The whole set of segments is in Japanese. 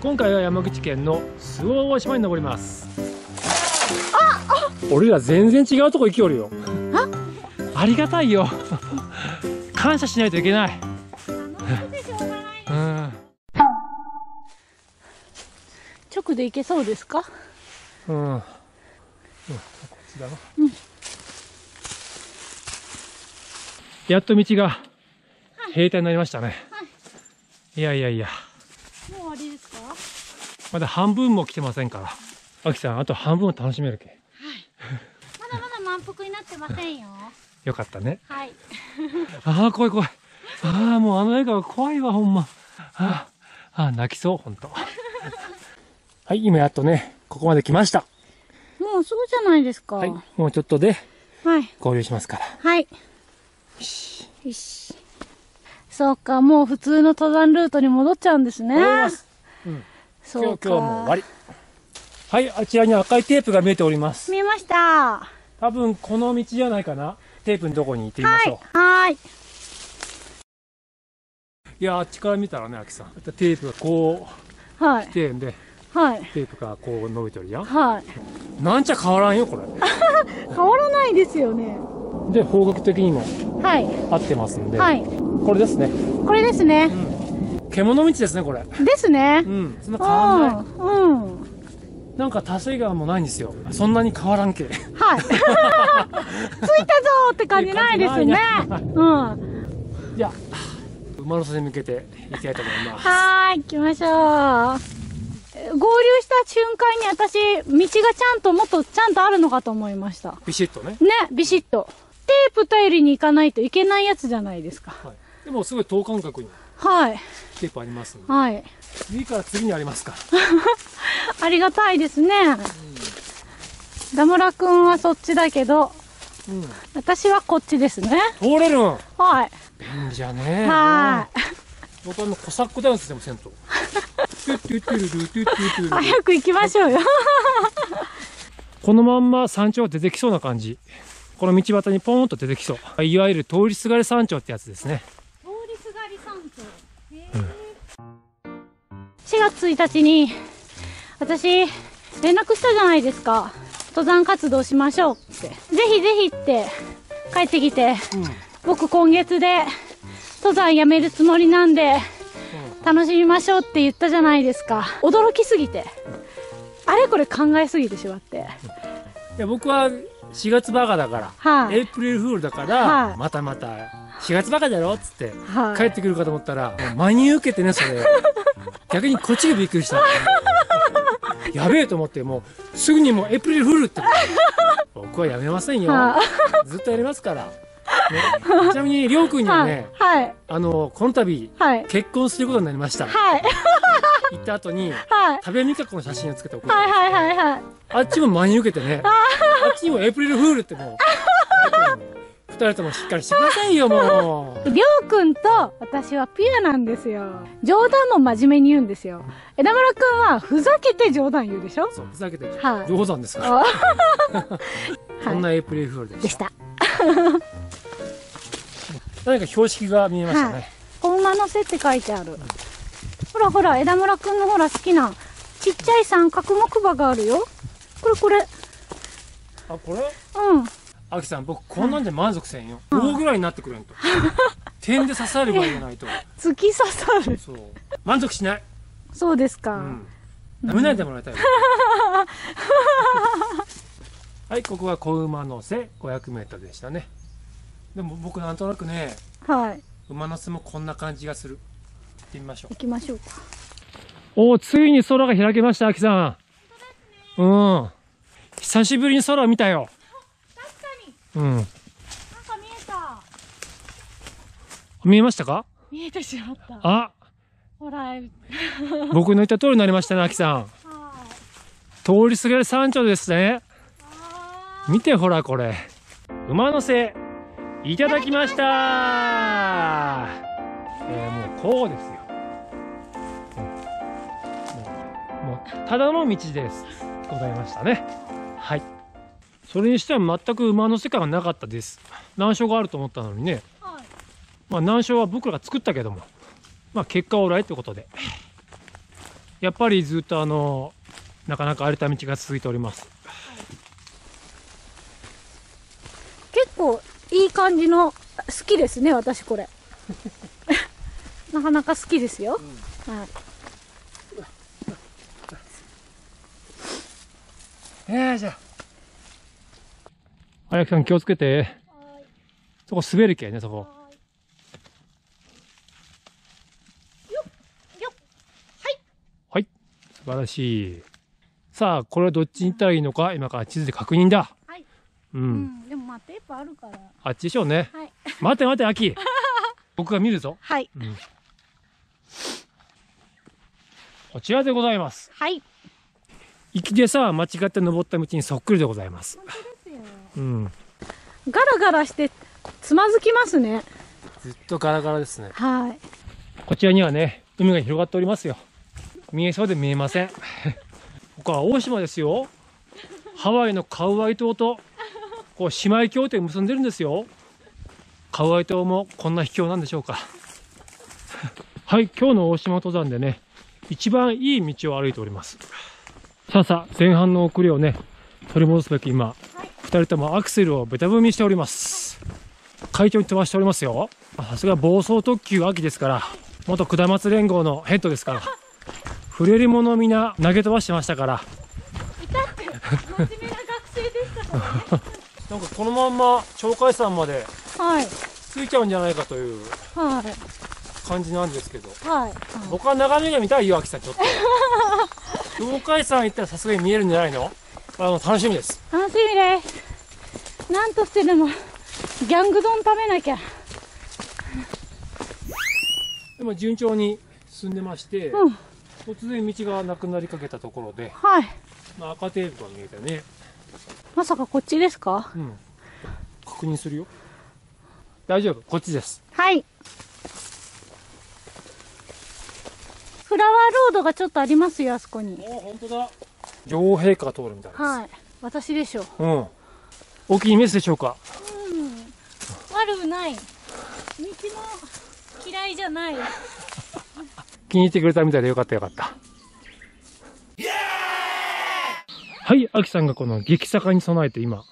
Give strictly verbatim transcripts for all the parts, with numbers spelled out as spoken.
今回は山口県の周防大島に登ります。ああ、俺ら全然違うとこ行きよるよ。あ、ありがたいよ。感謝しないといけない。うん、 直で行けそうですか？ うん、うん、こっちだな。うん、やっと道が平坦になりましたね。はい、いやいやいや。 もう終わりですか？ まだ半分も来てませんから。あきさん、あと半分を楽しめるけ。はい。 まだまだ満腹になってませんよ。 よかったね。 はい。 ああ、怖い怖い。ああ、もうあの笑顔怖いわ、ほんま。ああ、ああ泣きそう、ほんと。はい、今やっとね、ここまで来ました。 もうすぐじゃないですか。 はい、もうちょっとで、 はい。 合流しますから。 はい。よし。よし。そうか、もう普通の登山ルートに戻っちゃうんですね。 戻ります。うん。そうか。今日、今日も終わり。はい、あちらに赤いテープが見えております。 見えました。 多分この道じゃないかな。テープのとこに行ってみましょう。 はい。はい。 いや、あっちから見たらね、あきさん。テープがこう、はい、来てんで、はい、テープがこう伸びてるじゃん。はい。なんちゃ変わらんよ、これ。 変わらないですよね。 で、方角的にも、はい、合ってますんで、はい、これですね。 これですね。 うん、獣道ですね、これ。 ですね。 うん、そんな変わんない。 うん。なんか多水川もないんですよ。そんなに変わらんけ。はい。着いたぞーって感じないですね。うん。 じゃあ、馬の背に向けて行きたいと思います。 はーい、行きましょう。合流した瞬間に私、道がちゃんともっとちゃんとあるのかと思いました。 ビシッとね。 ね、ビシッと。テープ頼りに行かないといけないやつじゃないですか。 はい、でもすごい等間隔に。はい。テープありますので。はい。次から次にありますから。 ありがたいですね。うん、ダムラくんはそっちだけど、うん、私はこっちですね。 通れるん。 はい。 便利じゃね。 はい。 僕あのコサックダンスでもせんと。 早く行きましょうよ。 このまんま山頂出てきそうな感じ。この道端にポーンと出てきそう。いわゆる通りすがり山頂ってやつですね。 通りすがり山頂。へー。うん、しがつついたちに私連絡したじゃないですか。登山活動しましょうって。ぜひぜひって帰ってきて、うん、僕今月で登山やめるつもりなんで、うん、楽しみましょうって言ったじゃないですか。驚きすぎて、うん、あれこれ考えすぎてしまって。 いや僕はしがつバカだから、はあ、エイプリルフールだから、はあ、またまたしがつバカだろっつって、はあ、帰ってくるかと思ったら、もう真に受けてね、それ。逆にこっちがびっくりした。やべえと思って、もうすぐにもうエイプリルフールって。僕はやめませんよ。はあ、ずっとやりますから。ね、ちなみにりょうくんにはね、はい、あのこの度、はい、結婚することになりました。はい、行った後に、はい、食べみかこの写真をつけて送って、はいはいはいはい、あっちも真に受けてね、あっちにもエイプリルフールってもう二人ともしっかりしてくださいよ、もう。りょうくんと私はピュアなんですよ。冗談も真面目に言うんですよ。枝村くんはふざけて冗談言うでしょ。そう、ふざけて、はい、冗談ですから。そんなエイプリルフールでした。何か標識が見えましたね。はい、お馬の背って書いてある。うん、ほらほら、枝村くんのほら好きなちっちゃい三角木馬があるよ。これこれ。あ、これ？うん。あきさん、僕こんなんで満足せんよ。棒、うん、ぐらいになってくれんと。点で刺さる場合じゃないと。突き刺さる。そう。満足しない。そうですか。うん。ダメないでもらいたい。はい、ここは小馬の背ごひゃくメートルでしたね。でも僕なんとなくね、はい、馬の背もこんな感じがする。行ってみましょう。行きましょうか。おお、ついに空が開けました、あきさん。本当ですね。うん。久しぶりに空を見たよ。確かに。うん。なんか見えた。見えましたか？見えてしまった。あ。ほら。僕の言った通りになりましたね、あきさん。はい。通り過ぎる山頂ですね。見てほらこれ。馬の背。いただきましたー。えー、もうこうですよ。うん、もう、もうただの道ですございましたね。はい。それにしては全く馬の背感がなかったです。難所があると思ったのにね。はい、まあ難所は僕らが作ったけども、まあ結果オーライということで。 やっぱりずっとあのなかなか荒れた道が続いております。 結構いい感じの、好きですね私これなかなか好きですよ、うん、はい。 えー、じゃあ荒木さん気をつけて。そこ滑るけね、そこ。 よっよっ、はい。 はい、素晴らしい。さあ、これはどっちに行ったらいいのか、今から地図で確認だ。 はい。 うん。うん、 でもまあテープあるから。 あっちでしょうね。 はい。 待て待て、秋。僕が見るぞ。 はい。 うん、こちらでございます。 はい。 行きでさ、間違って登った道にそっくりでございます。 本当ですよ。 うん。 ガラガラしてつまずきますね。 ずっとガラガラですね。 はい。 こちらにはね、海が広がっておりますよ。見えそうで見えません。ここは大島ですよ。ハワイのカウアイ島とこう姉妹協定を結んでるんですよ。カウアイ島もこんな秘境なんでしょうか。はい、今日の大島登山でね、一番いい道を歩いております。さあさあ、前半の遅れをね、取り戻すべき今、はい、ふたりともアクセルをベタ踏みしております。快調に飛ばしておりますよ。さすが暴走特急秋ですから、元下松連合のヘッドですから、触れるものみんな投げ飛ばしてましたから。 いたって真面目な学生でしたからね。 なんかこのまんま鳥海山まではい着いちゃうんじゃないかというはい感じなんですけど、 はい、 僕は眺めが見たいよ、秋さん。ちょっと鳥海山行ったらさすがに見えるんじゃないの。あの楽しみです。 楽しみです。なんとしてでもギャング丼食べなきゃ。 でも順調に進んでまして、うん、突然道がなくなりかけたところで、 はい、 まあ、赤テープが見えたね。 まさかこっちですか？ うん、確認するよ。大丈夫、こっちです。 はい。フラワーロードがちょっとありますよ、あそこに。 お、本当だ。女王陛下が通るみたいです。 はい、私でしょう。 うん。大きいメスでしょうか。 うん、悪くない。道も嫌いじゃない。 気に入ってくれたみたいでよかったよかった。はい、アキさんがこの激坂に備えて今、はい、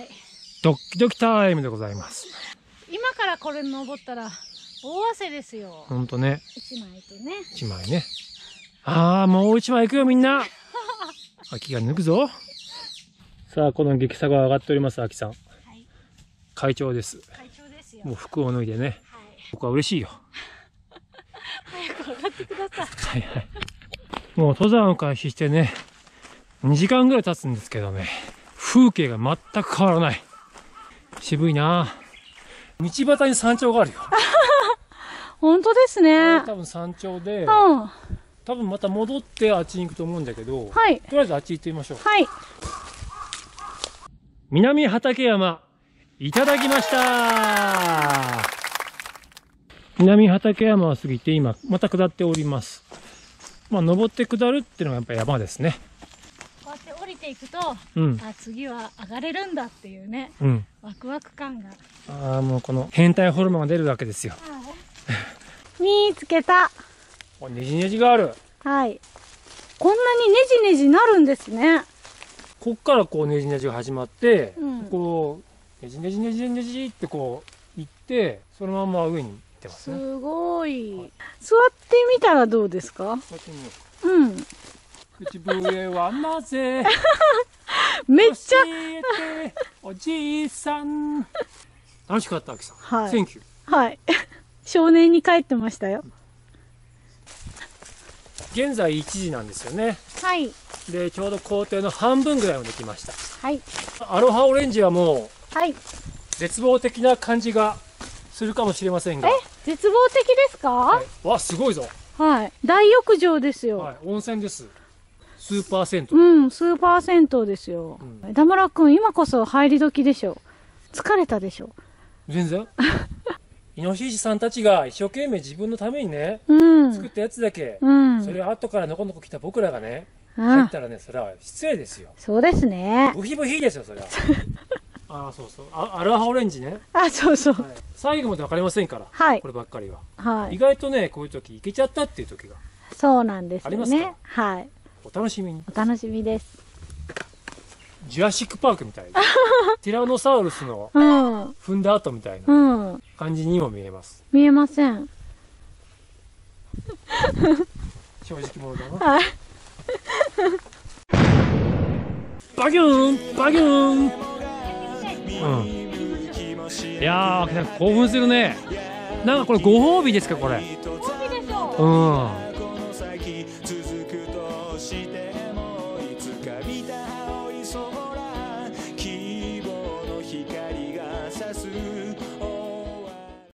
ドキドキタイムでございます。 今からこれ登ったら大汗ですよ。 ほんとね。 一枚とね。 一枚ね。ああ、もう一枚行くよみんな。秋が抜くぞ。さあ、この激坂が上がっております、秋さん。はい、会長です。 会長ですよ。 もう服を脱いでね。はい、僕は嬉しいよ。 早く上がってください。 はいはい。もう登山を開始してね、にじかんぐらい経つんですけどね、風景が全く変わらない。渋いな。道端に山頂があるよ。 本当ですね。 多分山頂で、うん、多分また戻ってあっちに行くと思うんだけど、はい、とりあえずあっち行ってみましょう。 はい。 南畠山、いただきました。南畠山を過ぎて今、また下っております。まあ、登って下るっていうのがやっぱり山ですね。 こうやって降りていくと、うん、あ、次は上がれるんだっていうね、うん、ワクワク感が。 ああ、もうこの変態ホルモンが出るわけですよ。 見つけた。 お、ねじねじがある。 はい。こんなにねじねじなるんですね。 こっからこうねじねじが始まって、うん、こうねじねじねじねじってこう行って、そのまま上に行ってますね。 すごい。はい、座ってみたらどうですか？ 座ってみようか。うん。口笛はなぜめっちゃおじいさん。楽しかった、秋さん。 はい。 センキュー。 はい。少年に帰ってましたよ。 現在いちじなんですよね。 はい。 で、ちょうど工程の半分ぐらいまで来ました。 はい。 アロハオレンジはもう、はい。 絶望的な感じがするかもしれませんが。 え、絶望的ですか？はい、 わ、すごいぞ。 はい。大浴場ですよ。 はい、温泉です。スーパー銭湯。 うん、スーパー銭湯ですよ。うん、枝村くん、今こそ入り時でしょ。疲れたでしょ。 全然。イノシシさんたちが一生懸命自分のためにね、うん、作ったやつだけ、うん、それを後からのこのこ来た僕らがね、入ったらね、それは失礼ですよ。 そうですね。 ブヒブヒですよ、それは。ああ、そうそう。あ、アロハオレンジね。 あ、そうそう。はい、 最後まで分かりませんから。はい。こればっかりは。はい。意外とね、こういう時いけちゃったっていう時が。 そうなんですよね。 ありますか？ はい。 お楽しみに。 お楽しみです。 ジュラシックパークみたいな。ティラノサウルスの踏んだ後みたいな感じにも見えます。 うん、見えません。 正直者だな。はい。バギューンバギューン。うん。いやー、興奮するね。なんかこれご褒美ですかこれ。 ご褒美でしょう。 うん。